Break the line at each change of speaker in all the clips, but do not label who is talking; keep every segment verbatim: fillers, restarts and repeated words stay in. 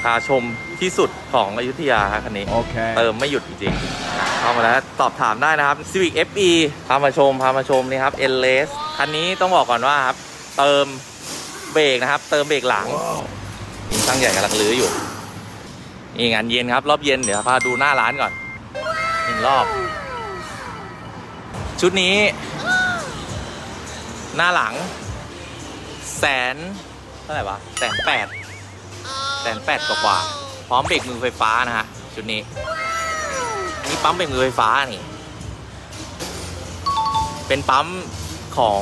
พาชมที่สุดของอยุธยาคันนี้โอเคเติมไม่หยุดจริงๆเข้ามาแล้วสอบถามได้นะครับ Civic เอฟ อี พามาชมพามาชมนี่ครับ Endless คันนี้ต้องบอกก่อนว่าครับเติมเบรกนะครับเติมเบรกหลังมีช่างใหญ่กำลังลื้ออยู่นี่งานเย็นครับรอบเย็นเดี๋ยวพาดูหน้าร้านก่อนหนึ่งรอบชุดนี้หน้าหลังแสนเท่าไหร่วะแสนแปดแสนแปดกว่าพร้อมเบรกมือไฟฟ้านะฮะชุดนี้นี่ปั๊มเบรกมือไฟฟ้านี่เป็นปั๊มของ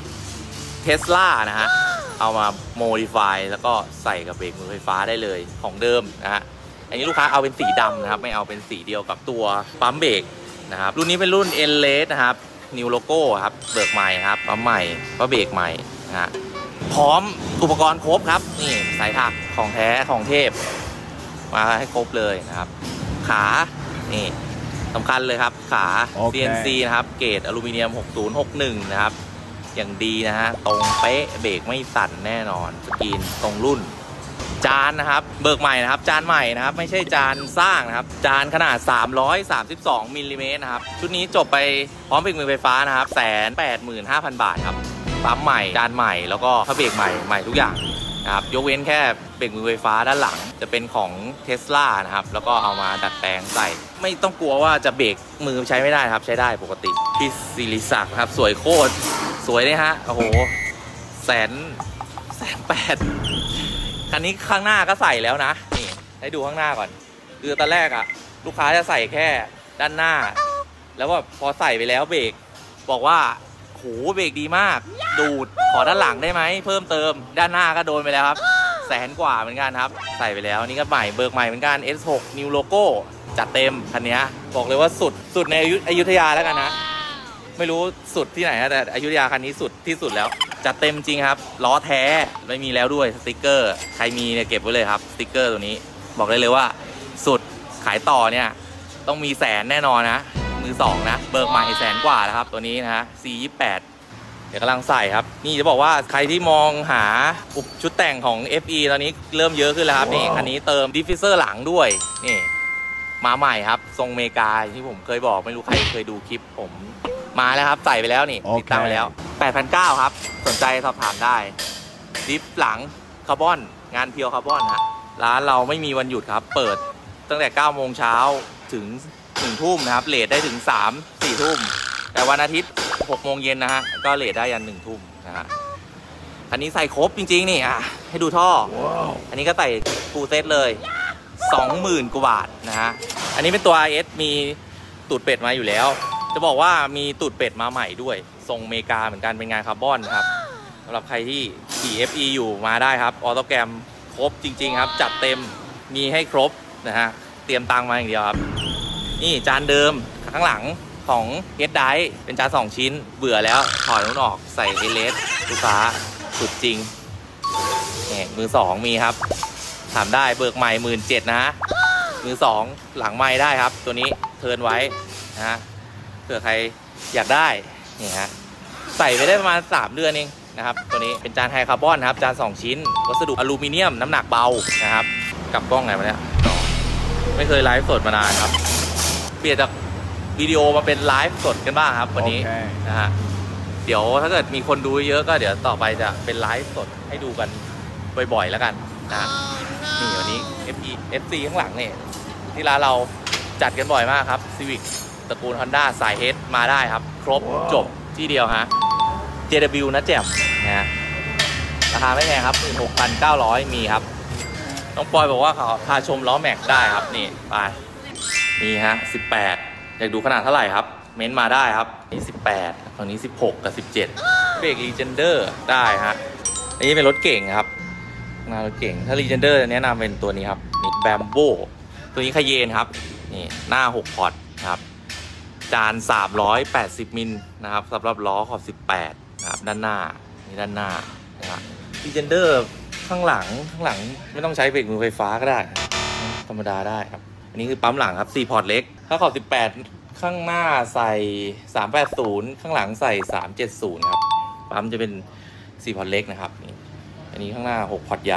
Tesla นะฮะเอามาโมดิฟายแล้วก็ใส่กับเบรกมือไฟฟ้าได้เลยของเดิมนะฮะอันนี้ลูกค้าเอาเป็นสีดำนะครับไม่เอาเป็นสีเดียวกับตัวปั๊มเบรกนะครับรุ่นนี้เป็นรุ่น Endless นะครับนิวโลโก้ครับเบิกใหม่ครับปั๊มใหม่ปั๊มเบรกใหม่นะฮะพร้อมอุปกรณ์ครบครับนี่สายถักของแท้ของเทพมาให้ครบเลยนะครับขานี่สำคัญเลยครับขา ซี เอ็น ซี นะครับเกรดอลูมิเนียมหกศูนย์หกหนึ่งนะครับอย่างดีนะฮะตรงเป๊ะเบรกไม่สั่นแน่นอนสกรีนตรงรุ่นจานนะครับเบิกใหม่นะครับจานใหม่นะครับไม่ใช่จานสร้างนะครับจานขนาดสามร้อยสามสิบสองมิลลิเมตรนะครับชุดนี้จบไปพร้อมเบรกมือไฟฟ้านะครับแสนแปดหมื่นห้าพันบาทครับปั๊มใหม่จานใหม่แล้วก็ผ้าเบรกใหม่ใหม่ทุกอย่างนะครับยกเว้นแค่เบรกมือไฟฟ้าด้านหลังจะเป็นของ Tesla นะครับแล้วก็เอามาดัดแปลงใส่ไม่ต้องกลัวว่าจะเบรกมือใช้ไม่ได้ครับใช้ได้ปกติพี่ศิริศักดิ์ครับสวยโคตรสวยเลยฮะโอ้โหแสนแสนแปดคันนี้ข้างหน้าก็ใส่แล้วนะนี่ให้ดูข้างหน้าก่อนคือตอนแรกอะลูกค้าจะใส่แค่ด้านหน้าแล้วว่าพอใส่ไปแล้วเบรกบอกว่าโหเบรกดีมากดูดขอด้านหลังได้ไหมเพิ่มเติมด้านหน้าก็โดนไปแล้วครับแสนกว่าเหมือนกันครับใส่ไปแล้วนี่ก็ใหม่เบิกใหม่เหมือนกัน เอส หก New Logo จัดเต็มคันนี้บอกเลยว่าสุดสุดในอยุธยาแล้วกันนะไม่รู้สุดที่ไหนนะแต่อยุธยาคันนี้สุดที่สุดแล้วจัดเต็มจริงครับล้อแท้ไม่มีแล้วด้วยสติกเกอร์ใครมีเนี่ยเก็บไว้เลยครับสติกเกอร์ตัวนี้บอกได้เลยว่าสุดขายต่อเนี่ยต้องมีแสนแน่นอนนะมือสองนะเบิกใหม่แสนกว่าแล้วครับตัวนี้นะฮะ ซี ยี่สิบแปด เดี๋ยวกำลังใส่ครับนี่จะบอกว่าใครที่มองหาชุดแต่งของ เอฟ อี ตอนนี้เริ่มเยอะขึ้นแล้วครับนี่คันนี้เติมดิฟฟิวเซอร์หลังด้วยนี่มาใหม่ครับทรงเมกาที่ผมเคยบอกไม่รู้ใครเคยดูคลิปผมมาแล้วครับใส่ไปแล้วนี่ติดตั้งไปแล้ว แปดพันเก้าร้อย ครับสนใจสอบถามได้ดิฟหลังคาร์บอนงานเพียวคาร์บอนฮะร้านเราไม่มีวันหยุดครับเปิดตั้งแต่เก้าโมงเช้าถึงหนึ่งทุ่มนะครับเลทได้ถึงสาม สี่ทุ่มแต่วันอาทิตย์หกโมงเย็นนะฮะก็เลทได้ยันหนึ่งทุ่มนะฮะอันนี้ใส่ครบจริงๆนี่อ่ะให้ดูท่อ wow. อันนี้ก็ใส่ฟูลเซตเลย สองหมื่น กว่าบาทนะฮะอันนี้เป็นตัว อาร์ เอส มีตูดเป็ดมาอยู่แล้วจะบอกว่ามีตูดเป็ดมาใหม่ด้วยทรงอเมริกาเหมือนกันเป็นงานคาร์บอนครับสำหรับใครที่ขี่ เอฟ อี อยู่มาได้ครับออโต้แกรมครบจริงๆครับจัดเต็มมีให้ครบนะฮะเตรียมตังมาอย่างเดียวครับนี่จานเดิมข้างหลังของเฮดไดร์เป็นจานสองชิ้นเบื่อแล้วถอดนู้นออกใส่เอเลสลูกค้าสุดจริงนี่มือสองมีครับถามได้เบิกใหม่หมื่นเจ็ดนะฮะมือสองหลังไม้ได้ครับตัวนี้เทิร์นไว้นะฮะเผื่อใครอยากได้นี่ฮะใส่ไปได้ประมาณสามเดือนเองนะครับตัวนี้เป็นจานไฮคาร์บอนครับจานสองชิ้นวัสดุอลูมิเนียมน้ำหนักเบานะครับกับกล้องไหนมาเนี่ยไม่เคยไลฟ์สดมานานครับเปลี่ยนจากวิดีโอมาเป็นไลฟ์สดกันบ้างครับวันนี้ okay. นะฮะเดี๋ยวถ้าเกิดมีคนดูเยอะก็เดี๋ยวต่อไปจะเป็นไลฟ์สดให้ดูกันบ่อยๆแล้วกันนะนี่วันนี้ เอฟ อี เอฟ ซี ข้างหลังเนี่ยที่ร้านเราจัดกันบ่อยมากครับ Civic ตระกูล Honda สาย H มาได้ครับครบ wow. จบที่เดียวฮะ เจ ดับเบิลยู นะแจ่มนะฮะราคาไม่แพงครับ หกพันเก้าร้อย มีครับน้องปอยบอกว่าเขาพาชมล้อแม็กได้ครับนี่ไปนี่ฮะสิบแปดอยากดูขนาดเท่าไหร่ครับเม้นมาได้ครับนี่สิบแปดฝั่งนี้สิบหกกับสิบเจ็ดเบรก Legender ได้ฮะอันนี้เป็นรถเก่งครับหน้ารถเก่งถ้า Legender แนะนำเป็นตัวนี้ครับนี่ Bambo ตัวนี้คาเยนครับนี่หน้าหกพอร์ตครับจานสามร้อยแปดสิบมิลนะครับสำหรับล้อขอบสิบแปดนะครับด้านหน้านี่ด้านหน้านะครับ Legender ข้างหลังข้างหลังไม่ต้องใช้เบรกมือไฟฟ้าก็ได้ธรรมดาได้ครับอันนี้คือปั๊มหลังครับสี่พอร์ตเล็กถ้าขอบสิบแปดข้างหน้าใส่สามแปดศูนย์ข้างหลังใส่สามเจ็ดศูนย์ครับปั๊มจะเป็นสี่พอร์ตเล็กนะครับนี่อันนี้ข้างหน้าหกพอร์ตใหญ่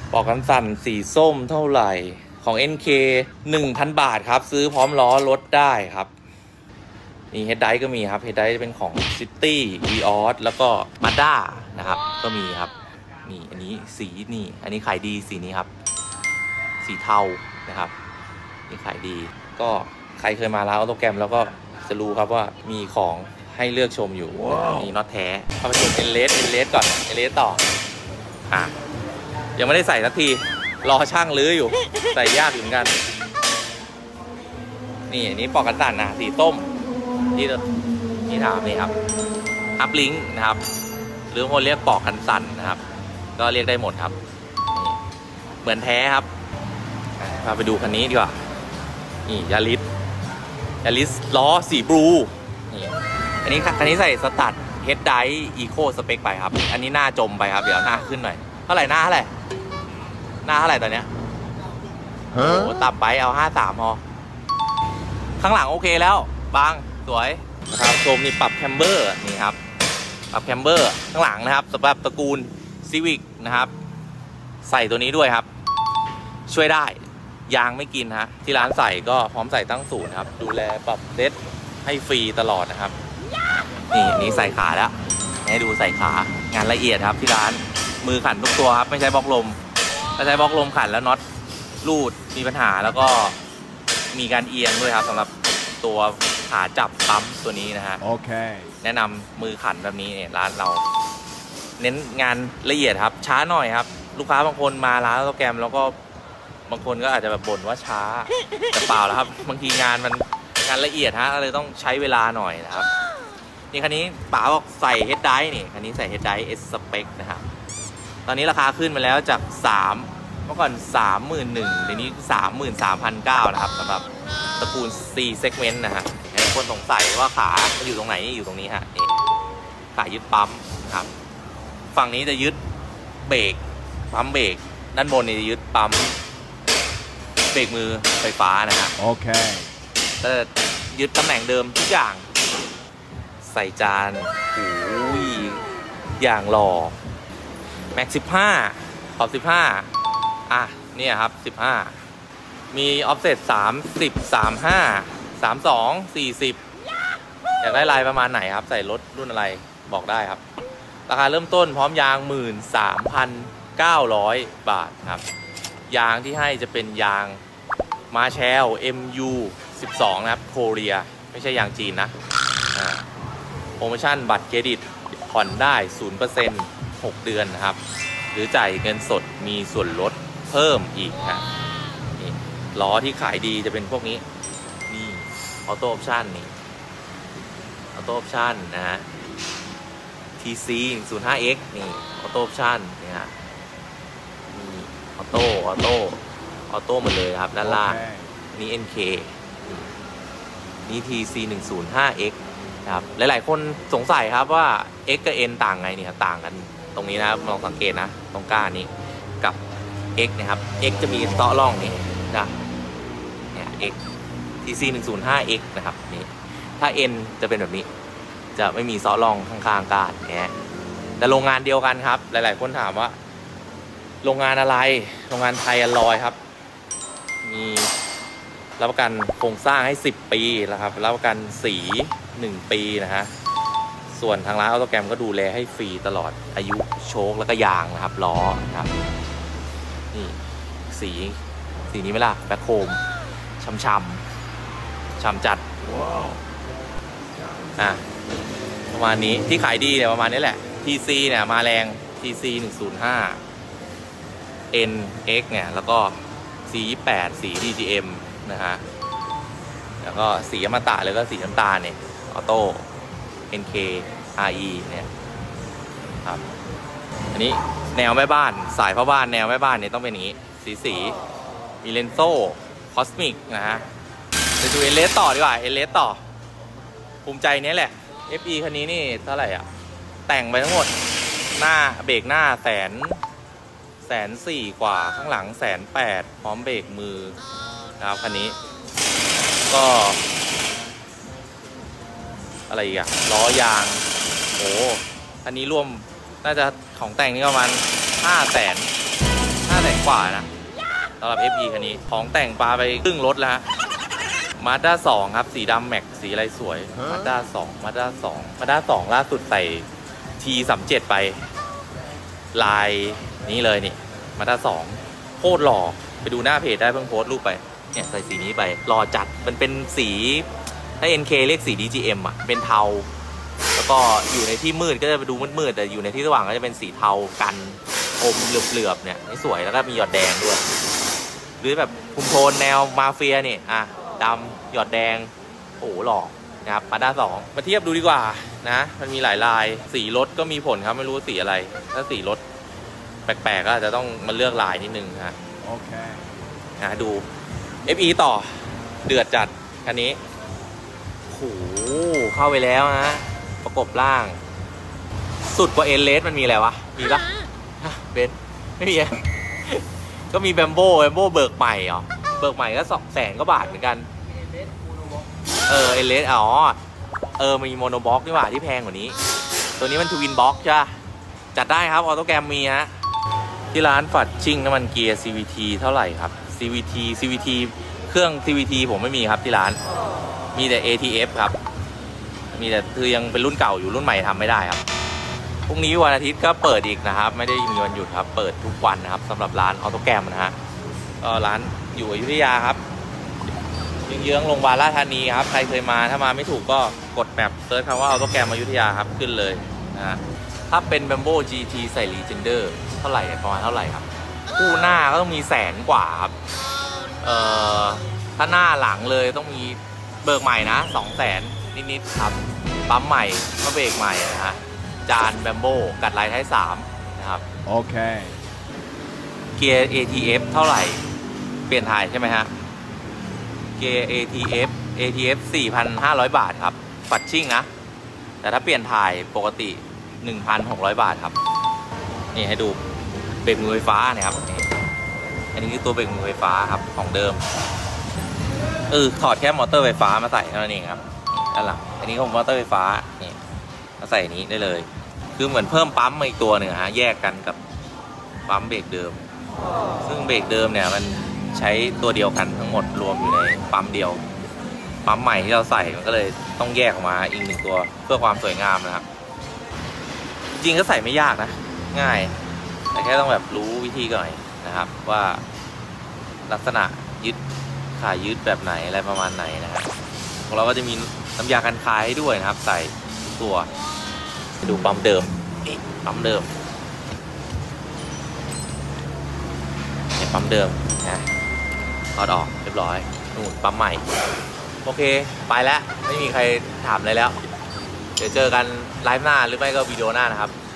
ปลอกกันสั่นสีส้มเท่าไหร่ของ เอ็น เค หนึ่งพัน บาทครับซื้อพร้อมล้อลดได้ครับนี่เฮดไดก็มีครับเฮดไดเป็นของ City Vios แล้วก็ Mazda นะครับก็มีครับนี่อันนี้สีนี่อันนี้ขายดีสีนี้ครับสีเทานะครับนี่ขายดีก็ใครเคยมาร้านออโตแกรมแล้วก็จะรู้ครับว่ามีของให้เลือกชมอยู่ wow. มีน็อตแท้เข้าไปชมเอเลสเอเลสก่อนเอเลสต่ออ่ะยังไม่ได้ใส่สักทีรอช่างลื้ออยู่ใส่ยากอยู่เหมือนกันนี่อันนี้ปอกกันสั่นนะสีส้มที่ที่ถามนี่ครับอัพลิงค์นะครับหรือคนเรียกปอกกันสั่นนะครับก็เรียกได้หมดครับนี่เหมือนแท้ครับพาไปดูคันนี้ดีกว่านี่ยาริสยาริสล้อสีบลูนี่อันนี้คันนี้ใส่สตัดเฮดไดอีโคสเปคไปครับอันนี้หน้าจมไปครับเดี๋ยวหน้าขึ้นหน่อยเท่าไหร่หน้าเท่าไหร่หน้าเท่าไหร่ตอนเนี้ยโอ้โหตับไปเอาห้าสามพอข้างหลังโอเคแล้วบางสวยนะครับชมนี่ปรับแคมเบอร์นี่ครับปรับแคมเบอร์ข้างหลังนะครับสำหรับตระกูลซีวิกนะครับใส่ตัวนี้ด้วยครับช่วยได้ยางไม่กินฮะที่ร้านใส่ก็พร้อมใส่ตั้งศูนย์ครับดูแลปรับเซตให้ฟรีตลอดนะครับนี่อันนี้ใส่ขาแล้วให้ดูใส่ขางานละเอียดครับที่ร้านมือขันทุกตัวครับไม่ใช่บล็อกลมถ้าใช้บล็อกลมขันแล้วน็อตรูดมีปัญหาแล้วก็มีการเอียงด้วยครับสำหรับตัวขาจับปั๊มตัวนี้นะฮะโอเคแนะนำมือขันแบบนี้เนี่ยร้านเราเน้นงานละเอียดครับช้าหน่อยครับลูกค้าบางคนมาร้านโปรแกรมแล้วก็บางคนก็อาจจะแบบบ่นว่าช้าแต่เปล่าแล้วครับบางทีงานมันงานละเอียดฮะเลยต้องใช้เวลาหน่อยนะครับนี่คันนี้ป๋าบอกใส่เฮดไดนี่คันนี้ใส่เฮดไดเอสสเปคนะครับตอนนี้ราคาขึ้นมาแล้วจากสามเมื่อก่อนสามหมื่นหนึ่งเดี๋ยวนี้สามหมื่นสามพันเก้านะครับสำหรับตระกูล C segment นะฮะให้คนสงสัยว่าขาอยู่ตรงไหนอยู่ตรงนี้ฮะนี่ขายึดปั๊มนะครับฝั่งนี้จะยึดเบรกปั๊มเบรกด้านบนนี่จะยึดปั๊มเบรกมือไฟฟ้านะฮะโอเคแต่ยึดตำแหน่งเดิมทุกอย่างใส่จานโอ้ยอย่างหล่อแม็กสิบห้าขอบสิบห้าอ่ะเนี่ยครับสิบห้ามีออฟเซ็ตสามสิบสามห้าสามสองสี่สิบอยากได้ลายประมาณไหนครับใส่รถรุ่นอะไรบอกได้ครับราคาเริ่มต้นพร้อมยางหมื่นสามพันเก้าร้อยบาทครับยางที่ให้จะเป็นยางมาแชล เอ็ม ยู สิบสองนะครับโคเรียไม่ใช่ยางจีนนะโปรโมชั่นบัตรเครดิตผ่อนได้ ศูนย์เปอร์เซ็นต์ หกเดือนนะครับหรือจ่ายเงินสดมีส่วนลดเพิ่มอีกนะนี่ล้อที่ขายดีจะเป็นพวกนี้นี่ออโต้ออปชั่นนี่ออโต้ออปชั่นนะฮะ ที ซี หนึ่งศูนย์ห้า เอ็กซ์ นี่ออโต้ออปชั่นนี่ฮะนี่ออโต้ออโต้ออโต้หมดเลยครับด้านล่าง okay. นี่ เอ็น เค นี่ ที ซี หนึ่งศูนย์ห้า เอ็กซ์ ครับหลายๆคนสงสัยครับว่า X กับ N ต่างไงเนี่ยต่างกันตรงนี้นะครับลองสังเกตนะตรงก้านนี้กับ X นะครับ X จะมีเซาะร่องนี่นะเนี่ย X ที ซี หนึ่งศูนย์ห้า เอ็กซ์ นะครับนี่ถ้า N จะเป็นแบบนี้จะไม่มีเซาะร่องข้างๆก้านเนี่ยแต่โรงงานเดียวกันครับหลายๆคนถามว่าโรงงานอะไรโรงงานไทยอลลอยครับมีรับประกันโครงสร้างให้สิบปีแล้วครับรับประกันสีหนึ่งปีนะฮะส่วนทางร้านออโตแกรมก็ดูแลให้ฟรีตลอดอายุโชคแล้วก็ยางนะครับล้อนะครับนี่สีสีนี้ไหมล่ะแบ็คโคมช้ำช้ำช้ำจัดว้าวอ่ะประมาณนี้ที่ขายดีเนี่ยประมาณนี้แหละ ที ซี เนี่ยมาแรง ที ซี หนึ่งศูนย์ห้า เอ็น เอ็กซ์ เนี่ยแล้วก็ ซี ยี่สิบแปด สี ดี จี เอ็ม นะฮะแล้วก็สีอมตะแล้วก็สีน้ำตาลเนี่ยออโต้ เอ็น เค อาร์ อี เนี่ยครับอันนี้แนวแม่บ้านสายพ่อบ้านแนวแม่บ้านเนี่ยต้องเป็นอย่างนี้สีสีมีเลนโซ่คอสมิกนะฮะไปดูเอเลสต่อดีกว่าเอเลสต่อภูมิใจนี้แหละ เอฟ อี คันนี้นี่เท่าไหร่อ่ะแต่งไปทั้งหมดหน้าเบรกหน้าแสนแสนสี่กว่าข้างหลังแสนแปดพร้อมเบรกมือนะครับคันนี้ก็อะไรอีกอะล้อยางโอ้คันนี้รวมน่าจะของแต่งนี่ประมาณห้าแสนห้าแสนกกว่านะสำหรับ เอฟ อี คันนี้ของแต่งปลาไปครึ่งรถแล้วฮะมาด้าสองครับสีดำแม็กสีอะไรสวยมาด้าสองมาด้าสองมาด้าสองล่าสุดใส่ ที สามสิบเจ็ด ไปลายนี้เลยนี่มาด้าสองโคตรหล่อไปดูหน้าเพจได้เพิ่งโพสต์รูปไปเนี่ยใส่สีนี้ไปหล่อจัดมันเป็นสีถ้า เอ็น เค เรียกสี ดี จี เอ็ม อ่ะเป็นเทาแล้วก็อยู่ในที่มืดก็จะไปดูมืดๆแต่อยู่ในที่สว่างก็จะเป็นสีเทากันอมเหลือบๆเนี่ยนี่สวยแล้วก็มีหยอดแดงด้วยหรือแบบคุมโทนแนวมาเฟียนี่อ่ะดำหยอดแดงโอ้หล่อนะครับมาด้าสองมาเทียบดูดีกว่านะมันมีหลายลายสีรถก็มีผลครับไม่รู้สีอะไรถ้าสีรถแปลกๆก็อาจจะต้องมาเลือกลายนิดนึงนะโอเคนะดู เอฟ อี ต่อเดือดจัดคันนี้โหเข้าไปแล้วนะประกบล่างสุดกว่าเอเลสมันมีอะไรวะมีปะเบนไม่มีก็มีแบมโบแบมโบเบิกใหม่เหรอเบิกใหม่ก็สองแสนก็บาทเหมือนกันเออเอเลสอ๋อเออมีโมโนบ็อกนี่หว่าที่แพงกว่านี้ตัวนี้มันทวินบ็อกใช่จัดได้ครับออโต้แกรมมีฮะที่ร้านฝัดชิ่งน้ำมันเกียร์ ซี วี ที เท่าไหร่ครับ ซี วี ที ซี วี ที เครื่อง ซี วี ที ผมไม่มีครับที่ร้านมีแต่ เอ ที เอฟ ครับมีแต่คือยังเป็นรุ่นเก่าอยู่รุ่นใหม่ทำไม่ได้ครับพรุ่งนี้วันอาทิตย์ก็เปิดอีกนะครับไม่ได้มีวันหยุดครับเปิดทุกวันนะครับสำหรับร้านออโต้แกรมนะฮะก็ร้านอยู่อยุธยาครับเยื้องๆโรงพยาบาลราชธานีครับใครเคยมาถ้ามาไม่ถูกก็กดแบบเซิร์ชคำว่าออโต้แกรมอยุธยาครับขึ้นเลยนะฮะถ้าเป็น Bambo จี ที ใส่ Legender เท่าไหร่ประมาณเท่าไหร่ครับคู่หน้าก็ต้องมีแสนกว่าครับเอ่อถ้าหน้าหลังเลยต้องมีเบิกใหม่นะสองแสนนิดๆครับปั๊มใหม่ก็เบรกใหม่นะฮะจาน Bambo กัดลายท้ายสามนะครับโอเคเกียร์ เอ ที เอฟ เท่าไหร่เปลี่ยนถ่ายใช่ไหมฮะเกียร์ เอ ที เอฟ เอ ที เอฟ สี่พันห้าร้อย บาทครับฝัดชิ่งนะแต่ถ้าเปลี่ยนถ่ายปกติ หนึ่งพันหกร้อย บาทครับนี่ให้ดูเบรกมือไฟฟ้าเนี่ยครับอันนี้คือตัวเบรกมือไฟฟ้าครับของเดิมเออถอดแค่มอเตอร์ไฟฟ้ามาใส่เท่านั้นเองครับด้านหลังอันนี้ของมอเตอร์ไฟฟ้านี่มาใส่นี้ได้เลยคือเหมือนเพิ่มปั๊มมาอีกตัวหนึ่งฮะแยกกันกับปั๊มเบรกเดิมซึ่งเบรกเดิมเนี่ยมันใช้ตัวเดียวกันทั้งหมดรวมอยู่ในปั๊มเดียวปั๊มใหม่ที่เราใส่มันก็เลยต้องแยกออกมาอีกหนึ่งตัวเพื่อความสวยงามนะครับจริงก็ใส่ไม่ยากนะง่ายแต่แค่ต้องแบบรู้วิธีก่อนนะครับว่าลักษณะยึดขายึดแบบไหนอะไรประมาณไหนนะครับของเราก็จะมีน้ำยากันคายให้ด้วยนะครับใส่ตัวไปดูปั๊มเดิมนี่ปั๊มเดิมเนี่ยปั๊มเดิมนะถอดออกเรียบร้อยนู่นปั๊มใหม่โอเคไปแล้วไม่มีใครถามอะไรแล้วเดี๋ยวเจอกันไลฟ์หน้าหรือไม่ก็วิดีโอหน้านะครับ